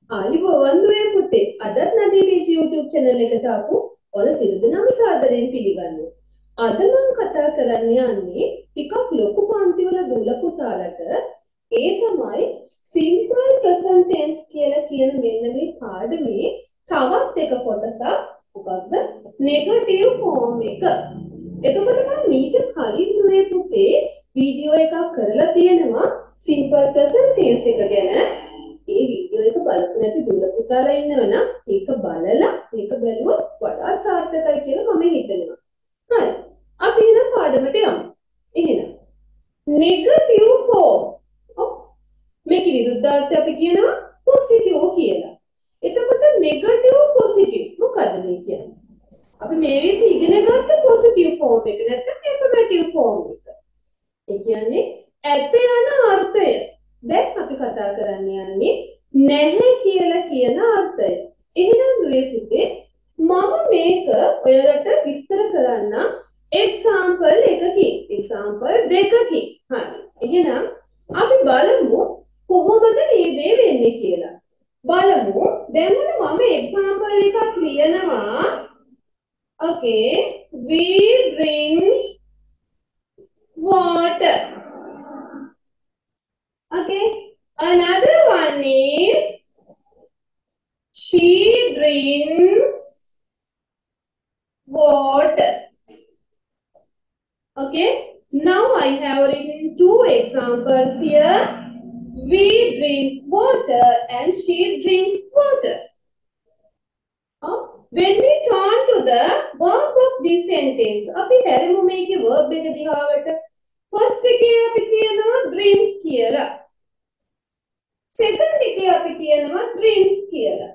ආයුබෝවන් දුවේ පුතේ. අදත් නදී ටීචර් YouTube channel එකට ආපු ඔයාලා සියලු දෙනාම සාදරයෙන් පිළිගන්නවා. අද මම කතා කරන්න යන්නේ ටිකක් ලොකු පන්තිවල දුල පුතාලට ඒ තමයි simple present tense කියලා කියන මෙන්න මේ පාඩමේ තවත් එක කොටසක්. මොකක්ද? negative form එක. එතකොට මම මීට කලින් දුවේ පුතේ වීඩියෝ එකක් කරලා තියෙනවා simple present tense එක ගැන. ඒ වීඩියෝ එක බලපු නැති දුර පුතාලා ඉන්නවනම් ඒක බලලා මේක බැලුවොත් වඩා සාර්ථකයි කියලා මම හිතනවා. හරි. අපි එන පාඩමට යමු. එහෙනම් negative form. මේක විරුද්ධාර්ථය අපි කියනවා positive කියලා. එතකොට negative positive මොකද්ද මේ කියන්නේ? අපි මේ විදිහට ඉගෙන ගත්ත positive form එක නැත්නම් affirmative form එක. ඒ කියන්නේ ඇත යන අර්ථය. දැන් අපි කතා කරන්න යන්නේ නැහැ කියලා කියන අර්ථය. එහෙනම් දුවේ පුතේ මම මේක ඔයාලට විස්තර කරන්න එක්සැම්පල් එකකින් එක්සැම්පල් දෙකකින්. හරි. එහෙනම් අපි බලමු කොහොමද මේ දේ වෙන්නේ කියලා. බලමු. දැන් මම එක්සැම්පල් එකක් ලියනවා. Okay, we drink water. Okay, another one is she drinks water. Okay, now I have written two examples here. We drink water and she drinks water. When we turn to the verb of this sentence, අපි හැරෙමු මේකේ verb එක දිහාවට. First එකේ අපි කියනවා drink කියලා. Second එකේ අපි කියනවා drinks කියලා.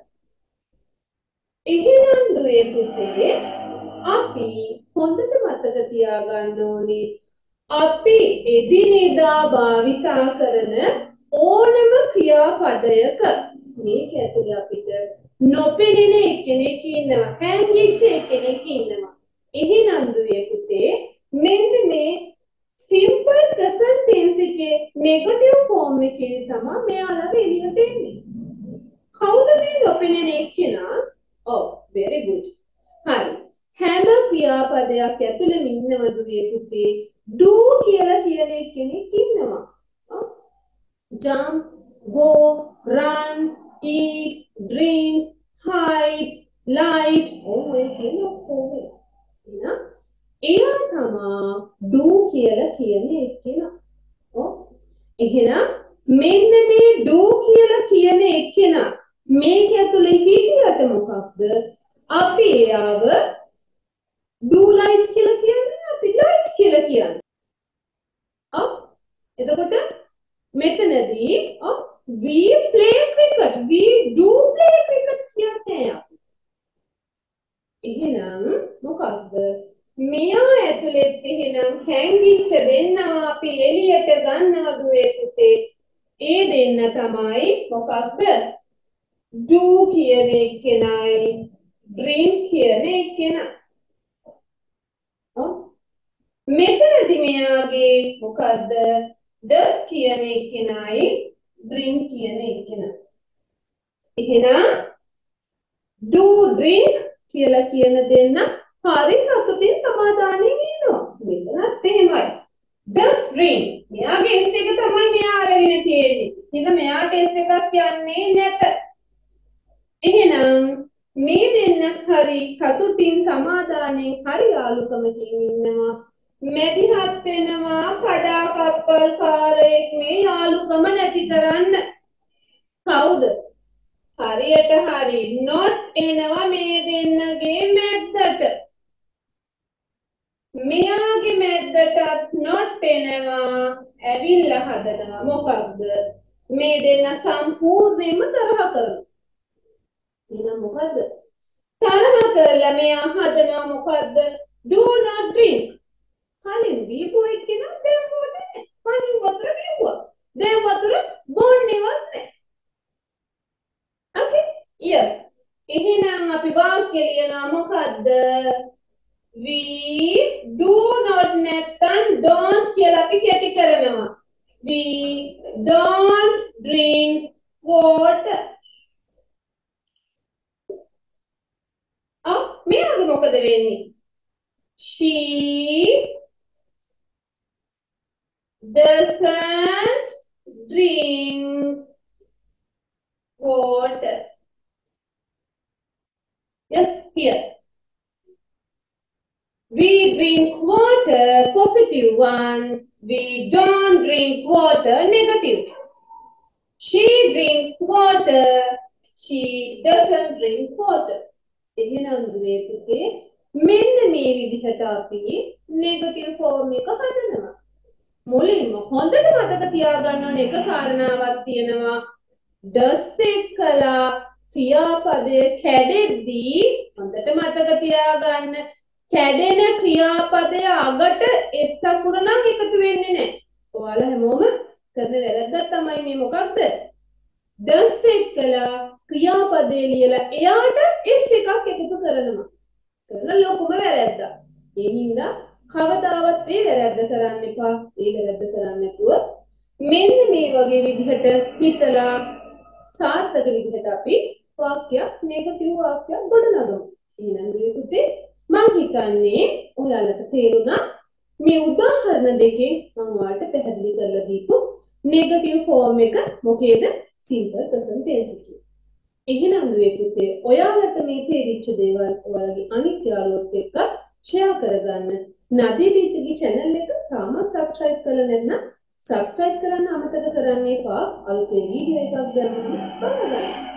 එහෙනම් දුවේ පුතේ අපි හොඳට මතක තියාගන්න ඕනේ අපි එදිනෙදා භාවිතා කරන ඕනම ක්‍රියාපදයක මේක ඇතුලේ අපිට නොපෙනෙන එක්කෙනෙක් ඉන්නවා, හැංගිච්ච එක්කෙනෙක් ඉන්නවා. එහෙනම් දුවේ පුතේ මෙන්න මේ simple present tense එකේ negative form එකේ තමයි මෙයාලට එළියට එන්නේ. කවුද මේ නොපෙනෙන එක්කෙනා? Oh, very good. හරි. හැම ක්‍රියාපදයක් ඇතුළෙම ඉන්නව දුවේ පුතේ do කියලා කියන එක්කෙනෙක් ඉන්නවා. Jump, go, run, eat, drink, hide, light. Oh, I cannot forget. එයා තමා do කියලා කියන්නේ එක්කෙනා. එහෙනම් මෙන්න මේ do කියලා කියන එක්කෙනා මේක ඇතුලේ හිටියට මොකක්ද? අපි එයාව do light කියලා කියන්නේ අපි light කියලා කියන්නේ. එතකොට මෙතනදී we play cricket, we do play cricket කියන්නේ අපි. එහෙනම් මොකක්ද? මෙයා ඇතුළෙත් එහෙනම් හැංගිච්ච දෙන්නවා අපි එළියට ගන්නවා දුවේ පුතේ. ඒ දෙන්න තමයි මොකක්ද? do කියන එක්කෙනයි drink කියන එක්කෙනා. මෙතනදි මෙයාගේ මොකද්ද? does කියන එක්කෙනයි drink කියන එක්කෙනා. එහෙනම් do drink කියලා කියන දෙන්න හරි සතුටින් සමාදානෙන් ඉන්නවා. මෙතනත් එහෙමයි. does drink. මෙයාගේ S එක තමයි මෙයා අරගෙන තියෙන්නේ. ඉතින් මෙයාට S එකක් යන්නේ නැත. එහෙනම් මේ දෙන්න හරි සතුටින් සමාදානෙන් හරි යාළුකමකින් ඉන්නවා. මැදිහත් වෙනවා කඩා කප්පල් කාරයෙක් මේ යාළුකම නැති කරන්න. කවුද? හරියට හරි not එනවා මේ දෙන්නගේ මැද්දට. මෙයාගේ මැද්දටත් not එනවා ඇවිල්ලා හදනවා. මොකක්ද? මේ දෙන්න සම්පූර්ණයෙන්ම තරහ කරනවා. එහෙනම් මොකද්ද? තරහ කරලා මෙයා හදනවා මොකද්ද? do not drink. කලින් දීපු එක්කෙනා දැන් බොන්නේ නැහැ. කලින් වතුර බිව්වා. දැන් වතුර බොන්නේවත් නැහැ. Okay? Yes. එහෙනම් අපි වාක්‍ය ලියනවා මොකද්ද? We do not නැත්නම් don't කියලා අපි කැටි කරනවා. We don't drink water. මොකද වෙන්නේ? She doesn't drink water. Yes, here. We drink water, positive one. We don't drink water, negative. She drinks water. She doesn't drink water. එහෙනම් දුවේ පුතේ මෙන්න මේ විදිහට අපි නෙගටිව් ෆෝම් එක හදනවා. මුලින්ම හොඳට මතක තියාගන්න ඕන එක කාරණාවක් තියෙනවා. does එක්කලා ක්‍රියාපදය කැඩෙද්දී හොඳට මතක තියාගන්න කැඩෙන ක්‍රියාපදය අගට s අකුර නම් එකතු වෙන්නේ නැහැ. ඔයාලා හැමෝම කරන වැරද්දක් තමයි මේ මොකක්ද? does එක්කලා ක්‍රියාපදේ ලියලා එයාට s එකක් එකතු කරනවා. කරන ලොකුම වැරද්දක්. ඒ හින්දා කවදාවත් ඒ වැරද්ද කරන්න එපා. ඒ වැරද්ද කරන්නේ නැතුව මෙන්න මේ වගේ විදිහට හිතලා සාර්ථක විදිහට අපි වාක්‍යයක් නෙගටිව් වාක්‍යයක් ගොඩනගමු. එහෙනම් මේ පුතේ මම හිතන්නේ ඔයාලට තේරුණා මේ උදාහරණ දෙකෙන් මම ඔයාලට පැහැදිලි කරලා දීපු නෙගටිව් ෆෝම් එක මොකේද? සිම්පල් ප්‍රසන්ට් ටෙන්ස් එක. එහෙනම් මේ පුතේ ඔයාලට මේ තේරිච්ච දේවල් ඔයාලගේ අනිත් යාළුවොත් එක්ක ෂෙයා කරගන්න. නදී ටීචර්ගේ channel එක තාමත් subscribe කරලා නැත්නම් subscribe කරන්න අමතක කරන්න එපා. අලුතෙන් වීඩියෝ එකක් ගන්න බලන්න.